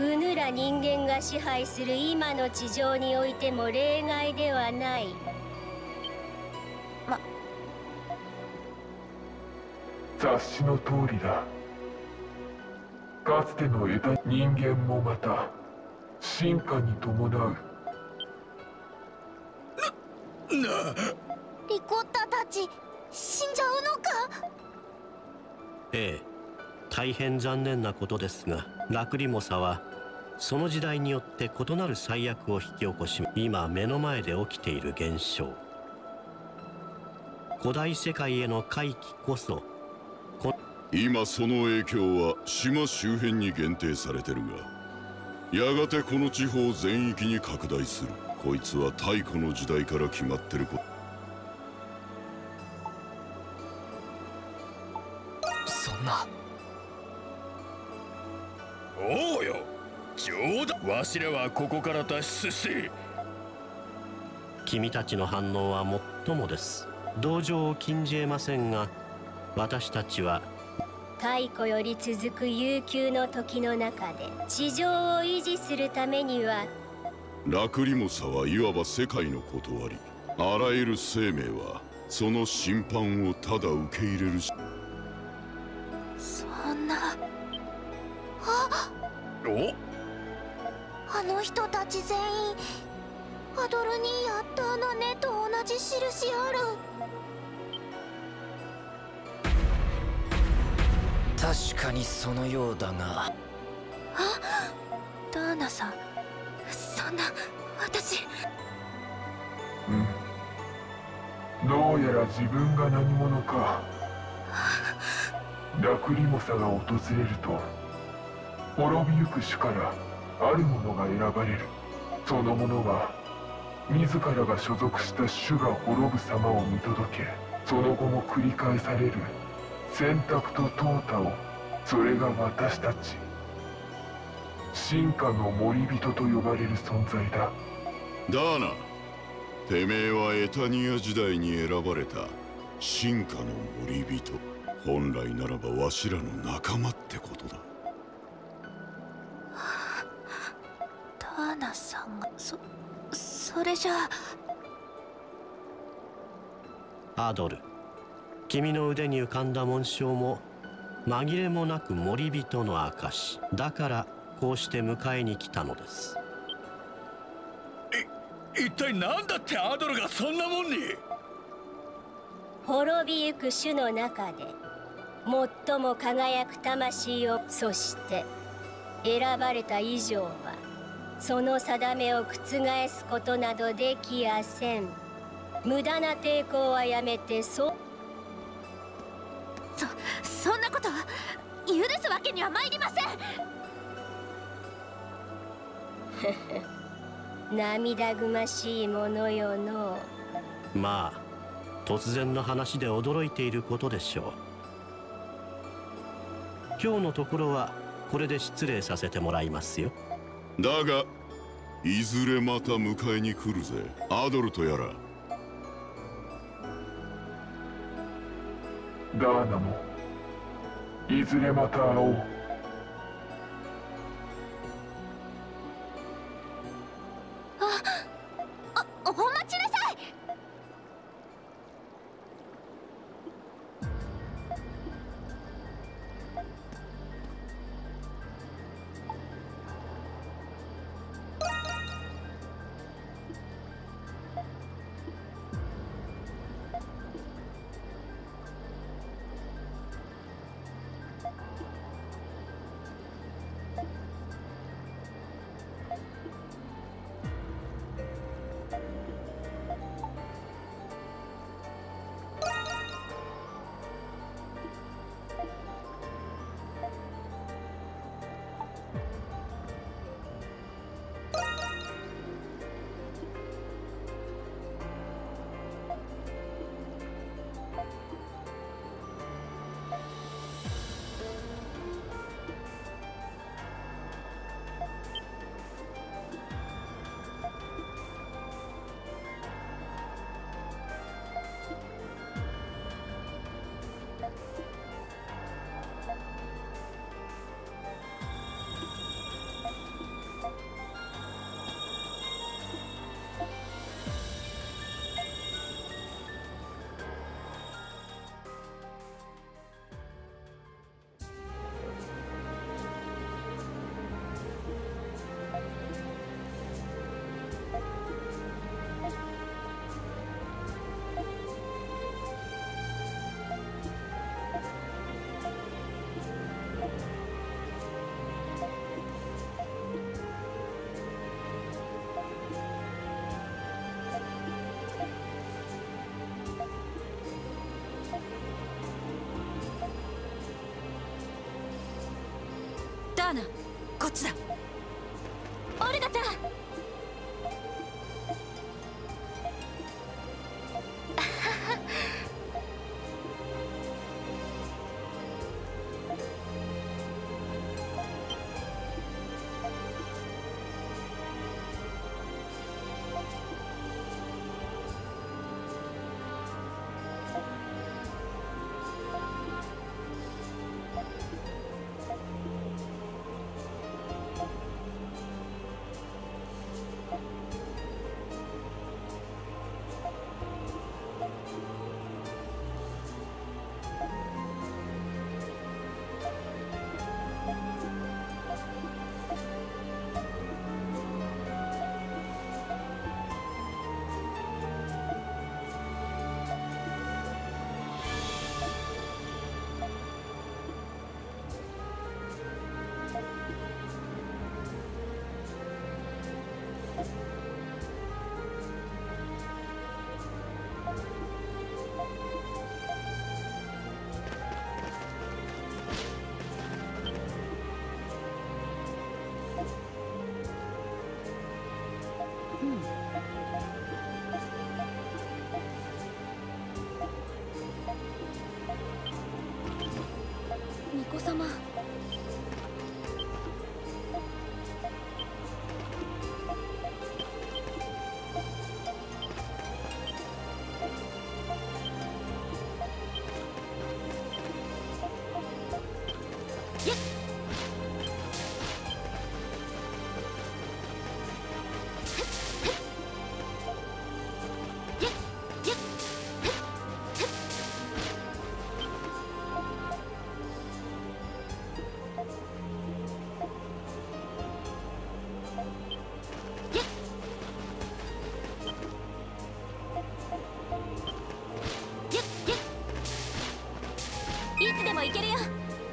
うぬら人間が支配する今の地上においても例外ではない。 雑誌の通りだ。かつての人間もまた進化に伴う。 リコッタたち死んじゃうのか？ ええ、大変残念なことですが、ラクリモサはその時代によって異なる災厄を引き起こし、今目の前で起きている現象、古代世界への回帰こそ。 今その影響は島周辺に限定されてるが、やがてこの地方全域に拡大する。こいつは太古の時代から決まってること。 そんな。 おうよ、冗談。わしらはここから脱出して。 君たちの反応はもっともです。同情を禁じ得ませんが、私たちは太古より続く悠久の時の中で地上を維持するためには、 ラクリモサはいわば世界の断り。あらゆる生命はその審判をただ受け入れるし。 そんな。あの人たち全員アドルニーヤ・ダーナネと同じ印ある。 確かにそのようだが。 ダーナさん、そんな。私。 どうやら自分が何者か。ラクリモサが訪れると滅びゆく種からあるものが選ばれる。そのものは自らが所属した種が滅ぶ様を見届け、その後も繰り返される選択と淘汰を。それが私たち進化の森人と呼ばれる存在だ。 ダーナ、てめえはエタニア時代に選ばれた進化の森人。本来ならばわしらの仲間ってことだ。 ダーナさんがそれじゃあ。アドル、君の腕に浮かんだ紋章も紛れもなく森人の証だから、こうして迎えに来たのです。 一体何だってアドルがそんなもんに。 滅びゆく種の中で最も輝く魂を、そして選ばれた以上はその定めを覆すことなどできやせん。無駄な抵抗はやめて。そんなことは許すわけには参りません。 涙ぐましいものよの。 まあ突然の話で驚いていることでしょう。今日のところはこれで失礼させてもらいますよ。 だがいずれまた迎えに来るぜ、アドルとやら。 ダーナもいずれまた会おう。 お待ちなさい。 こっちだ。オルガちゃん。巫女様。いつでも行けるよ。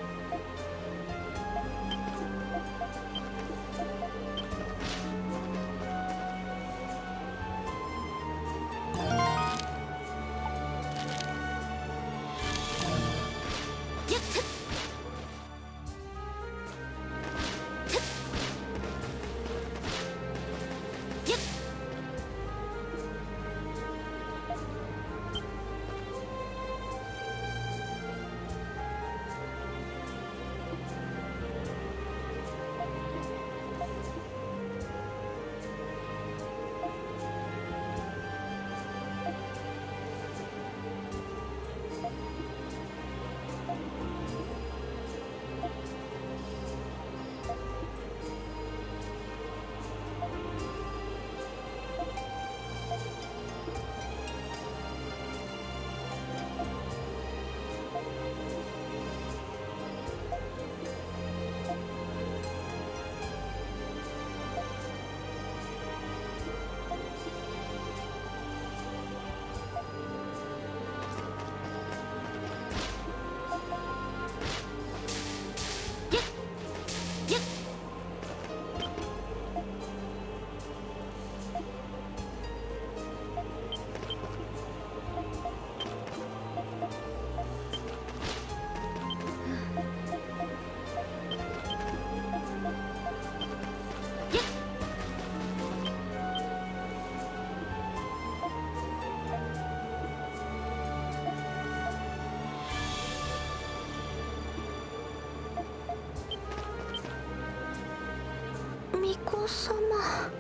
巫女様。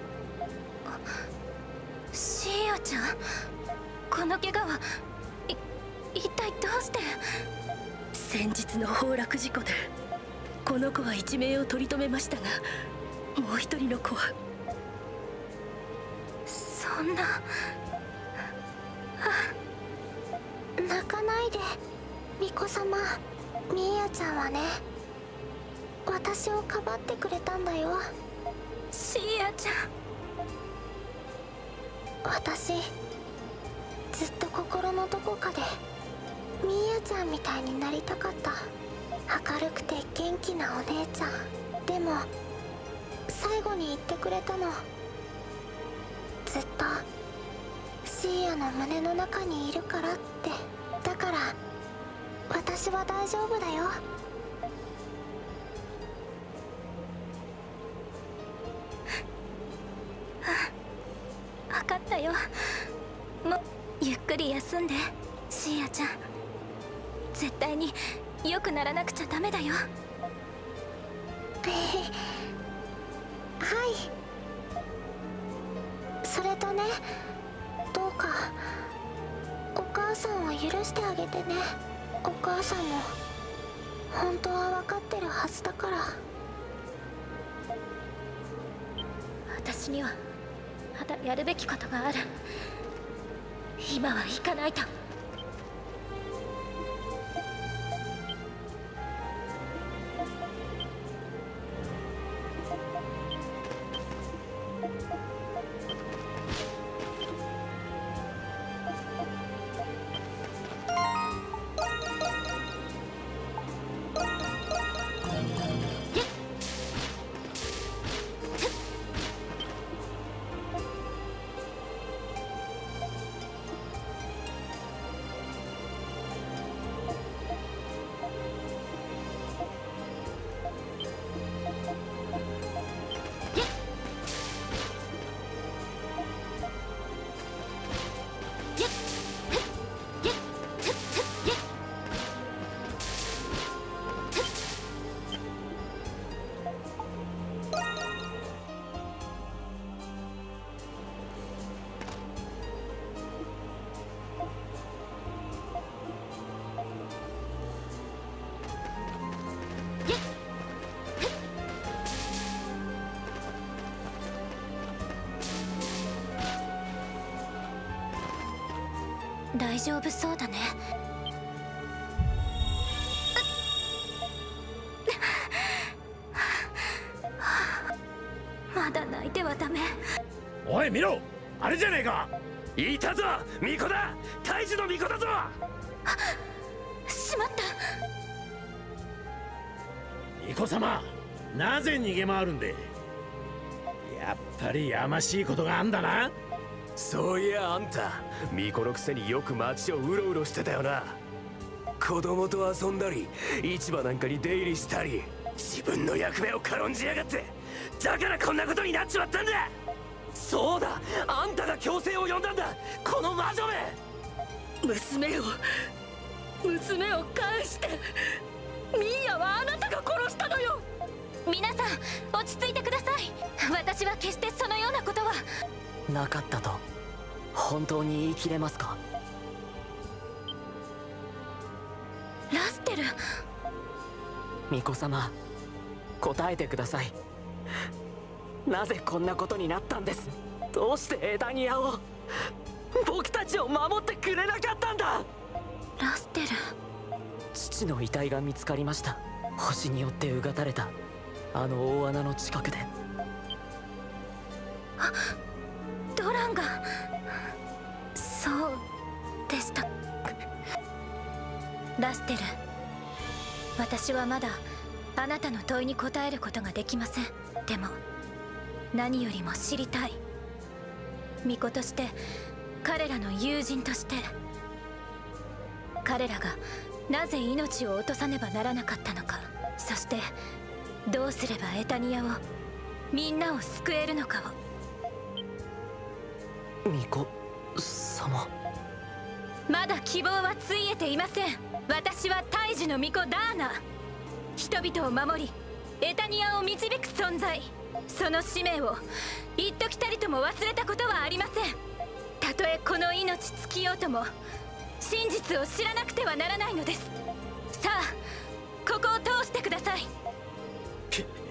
シーヤちゃん、この怪我は一体どうして。 先日の崩落事故でこの子は一命を取り留めましたが、もう一人の子は。 そんな。泣かないで巫女様。ミーヤちゃんはね、私をかばってくれたんだよ。シーヤちゃん。私ずっと心のどこかでミーヤちゃんみたいになりたかった。明るくて元気なお姉ちゃん。でも最後に言ってくれたの。ずっとシーヤの胸の中にいるからって。だから私は大丈夫だよ。 だよ。もうゆっくり休んで、シーヤちゃん。絶対に良くならなくちゃダメだよ。はい。それとね、どうかお母さんを許してあげてね。お母さんも本当は分かってるはずだから。私にはまだやるべきことがある。今は行かないと。大丈夫そうだね。まだ泣いてはダメ。 おい見ろ、あれじゃねえか。いたぞ、巫女だ。大樹の巫女だぞ。 しまった。 巫女様、なぜ逃げ回るんで。やっぱりやましいことがあんだな。 そういやあんた、巫女のくせによく街をうろうろしてたよな。子供と遊んだり、市場なんかに出入りしたり、自分の役目を軽んじやがって。だからこんなことになっちまったんだ。そうだ、あんたが強制を呼んだんだ、この魔女め。 娘を返して。ミーヤはあなたが殺したのよ。 皆さん落ち着いてください。私は決してそのようなことはなかったと本当に言い切れますか。 ラステル。 巫女様、答えてください。なぜこんなことになったんです。どうしてエダニアを、僕たちを守ってくれなかったんだ。 ラステル。 父の遺体が見つかりました。星によってうがたれたあの大穴の近くで。 あ、ドランが。そうでした。ラステル、私はまだあなたの問いに答えることができません。でも何よりも知りたい。巫女として、彼らの友人として、彼らがなぜ命を落とさねばならなかったのか。そしてどうすればエタニアを、みんなを救えるのかを。 巫女様、 まだ希望はついえていません。私は大樹の巫女ダーナ。人々を守りエタニアを導く存在。その使命を一時たりとも忘れたことはありません。たとえこの命尽きようとも真実を知らなくてはならないのです。さあここを通してください。